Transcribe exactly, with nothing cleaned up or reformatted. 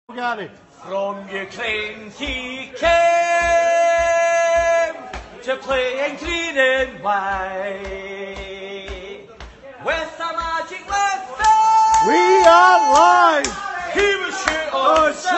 Got it. From Ukraine he came to play in green and white with a magic weapon. We are live. He was shooting Oh, on